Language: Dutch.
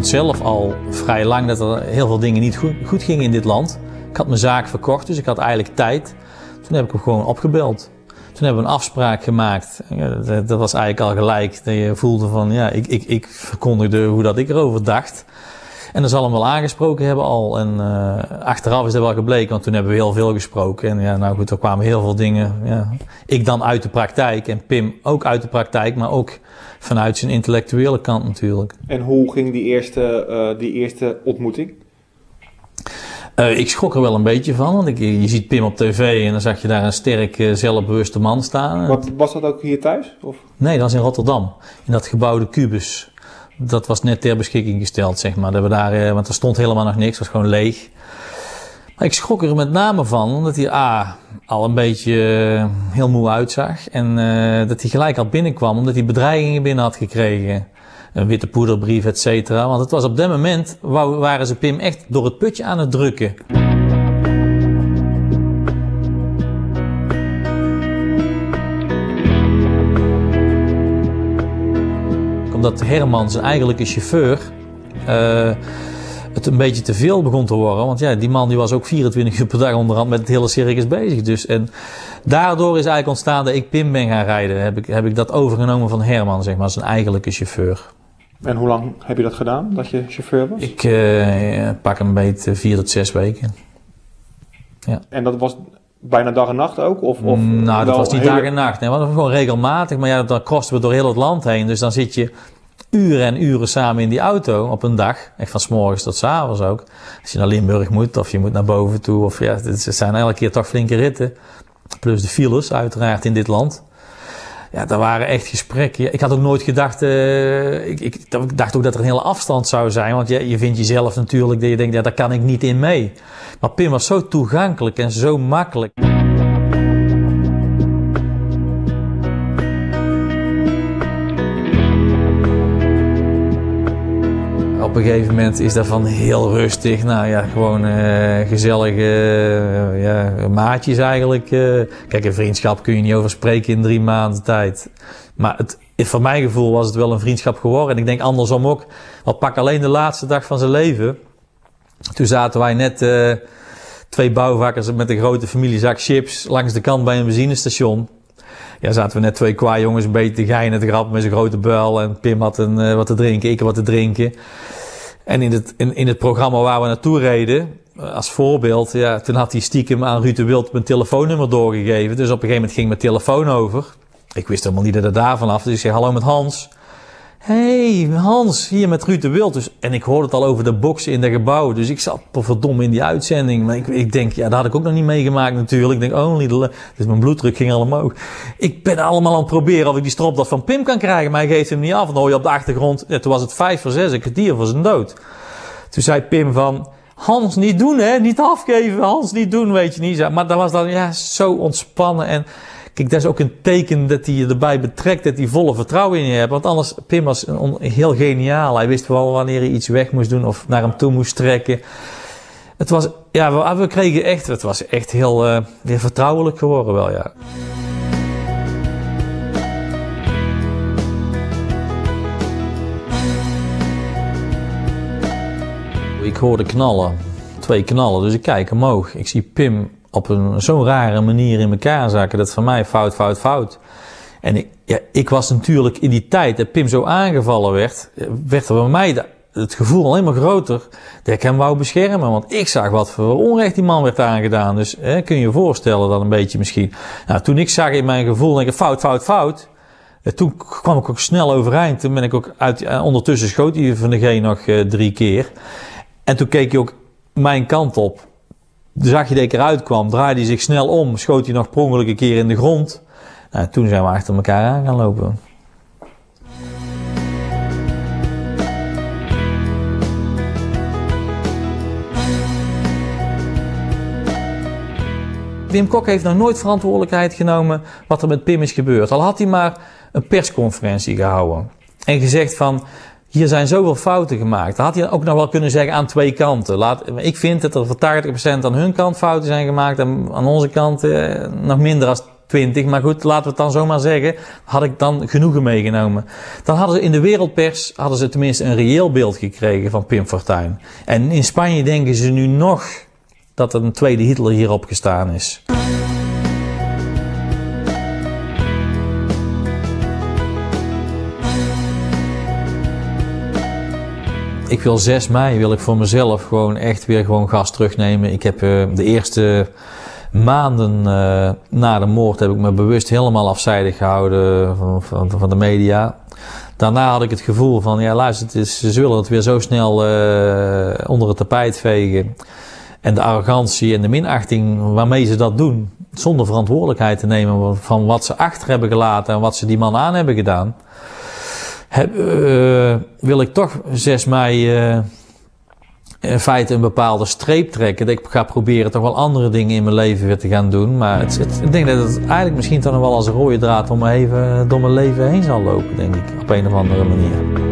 wist zelf al vrij lang dat er heel veel dingen niet goed gingen in dit land. Ik had mijn zaak verkocht, dus ik had eigenlijk tijd. Toen heb ik hem gewoon opgebeld. Toen hebben we een afspraak gemaakt. Dat was eigenlijk al gelijk. Dat je voelde van, ja, ik verkondigde hoe dat ik erover dacht. En dat zal hem wel aangesproken hebben al. En achteraf is dat wel gebleken, want toen hebben we heel veel gesproken. En ja, nou goed, er kwamen heel veel dingen. Ja. Ik dan uit de praktijk en Pim ook uit de praktijk, maar ook vanuit zijn intellectuele kant natuurlijk. En hoe ging die eerste ontmoeting? Ik schrok er wel een beetje van, want je ziet Pim op tv en dan zag je daar een sterk, zelfbewuste man staan. Was dat ook hier thuis? Of? Nee, dat was in Rotterdam, in dat gebouw de Cubus. Dat was net ter beschikking gesteld, zeg maar. Dat we daar, want er stond helemaal nog niks, het was gewoon leeg. Maar ik schrok er met name van, omdat hij al een beetje heel moe uitzag. En dat hij gelijk al binnenkwam, omdat hij bedreigingen binnen had gekregen. Een witte poederbrief, et cetera. Want het was op dat moment, waren ze Pim echt door het putje aan het drukken. Omdat Herman, zijn eigenlijke chauffeur, het een beetje te veel begon te worden. Want ja, die man die was ook 24 uur per dag onderhand met het hele circus bezig. Dus. En daardoor is eigenlijk ontstaan dat ik Pim ben gaan rijden. Heb ik dat overgenomen van Herman, zeg maar, zijn eigenlijke chauffeur. En hoe lang heb je dat gedaan, dat je chauffeur was? Ik pak een beetje 4 tot 6 weken. Ja. En dat was bijna dag en nacht ook? Of nou, dat was niet dag en nacht. Nee, dat was gewoon regelmatig. Maar ja, dan crossen we door heel het land heen. Dus dan zit je uren en uren samen in die auto op een dag. Echt van 's morgens tot 's avonds ook. Als je naar Limburg moet of je moet naar boven toe. Of ja, het zijn elke keer toch flinke ritten. Plus de files uiteraard in dit land. Ja, daar waren echt gesprekken. Ik had ook nooit gedacht, ik dacht ook dat er een hele afstand zou zijn. Want je vindt jezelf natuurlijk, dat je denkt, ja, daar kan ik niet in mee. Maar Pim was zo toegankelijk en zo makkelijk. Op een gegeven moment is dat van heel rustig, nou ja, gewoon gezellige maatjes eigenlijk. Kijk, een vriendschap kun je niet over spreken in 3 maanden tijd. Maar voor mijn gevoel was het wel een vriendschap geworden. En ik denk andersom ook, al pak alleen de laatste dag van zijn leven. Toen zaten wij net 2 bouwvakkers met een grote familiezak chips langs de kant bij een benzinestation. Ja, zaten we net 2 kwajongens een beetje te geinen, te grappen met zijn grote buil. En Pim had wat te drinken, ik wat te drinken. En in het programma waar we naartoe reden, als voorbeeld, ja, toen had hij stiekem aan Ruud de Wild mijn telefoonnummer doorgegeven. Dus op een gegeven moment ging mijn telefoon over. Ik wist helemaal niet dat het daarvan af. Dus ik zei hallo met Hans. Hey Hans, hier met Ruud de Wild. Dus, en ik hoorde het al over de boksen in dat gebouw. Dus ik zat verdomme in die uitzending. Maar ik denk, ja, dat had ik ook nog niet meegemaakt natuurlijk. Ik denk, dus mijn bloeddruk ging al omhoog. Ik ben allemaal aan het proberen of ik die stropdas van Pim kan krijgen. Maar hij geeft hem niet af. Dan hoor je op de achtergrond, ja, toen was het 5 voor 6, een kwartier voor zijn dood. Toen zei Pim van, Hans niet doen hè, niet afgeven. Hans niet doen, weet je niet. Maar dat was dan ja, zo ontspannen en... Kijk, dat is ook een teken dat hij je erbij betrekt, dat hij volle vertrouwen in je hebt. Want anders, Pim was heel geniaal. Hij wist wel wanneer hij iets weg moest doen of naar hem toe moest trekken. Het was, ja, we kregen echt, het was echt heel weer vertrouwelijk geworden wel, ja. Ik hoorde knallen, 2 knallen, dus ik kijk omhoog. Ik zie Pim op zo'n rare manier in elkaar zakken. Dat van mij fout. En ik was natuurlijk in die tijd dat Pim zo aangevallen werd er bij mij het gevoel alleen maar groter dat ik hem wou beschermen. Want ik zag wat voor onrecht die man werd aangedaan. Dus kun je je voorstellen dan een beetje misschien. Nou, toen ik zag in mijn gevoel, denk ik fout. Toen kwam ik ook snel overeind. Toen ben ik ook ondertussen schoot hij van de G nog 3 keer. En toen keek hij ook mijn kant op. Toen zag je dat ik eruit kwam, draaide hij zich snel om, schoot hij nog per ongeluk een keer in de grond. Nou, toen zijn we achter elkaar aan gaan lopen. Wim Kok heeft nog nooit verantwoordelijkheid genomen wat er met Pim is gebeurd. Al had hij maar een persconferentie gehouden en gezegd van... Hier zijn zoveel fouten gemaakt. Dat had hij ook nog wel kunnen zeggen aan 2 kanten. Ik vind dat er voor 80% aan hun kant fouten zijn gemaakt. En aan onze kant nog minder als 20, maar goed, laten we het dan zomaar zeggen, had ik dan genoegen meegenomen. Dan hadden ze in de wereldpers, tenminste een reëel beeld gekregen van Pim Fortuyn. En in Spanje denken ze nu nog dat er een tweede Hitler hierop gestaan is. Ik wil 6 mei wil ik voor mezelf gewoon echt weer gewoon gas terugnemen. Ik heb de eerste maanden na de moord heb ik me bewust helemaal afzijdig gehouden van de media. Daarna had ik het gevoel van, ja luister, ze willen het weer zo snel onder het tapijt vegen. En de arrogantie en de minachting waarmee ze dat doen, zonder verantwoordelijkheid te nemen van wat ze achter hebben gelaten en wat ze die man aan hebben gedaan. Wil ik toch 6 mei in feite een bepaalde streep trekken. Dat ik ga proberen toch wel andere dingen in mijn leven weer te gaan doen. Maar ik denk dat het eigenlijk misschien toch nog wel als een rode draad door mijn leven heen zal lopen, denk ik. Op een of andere manier.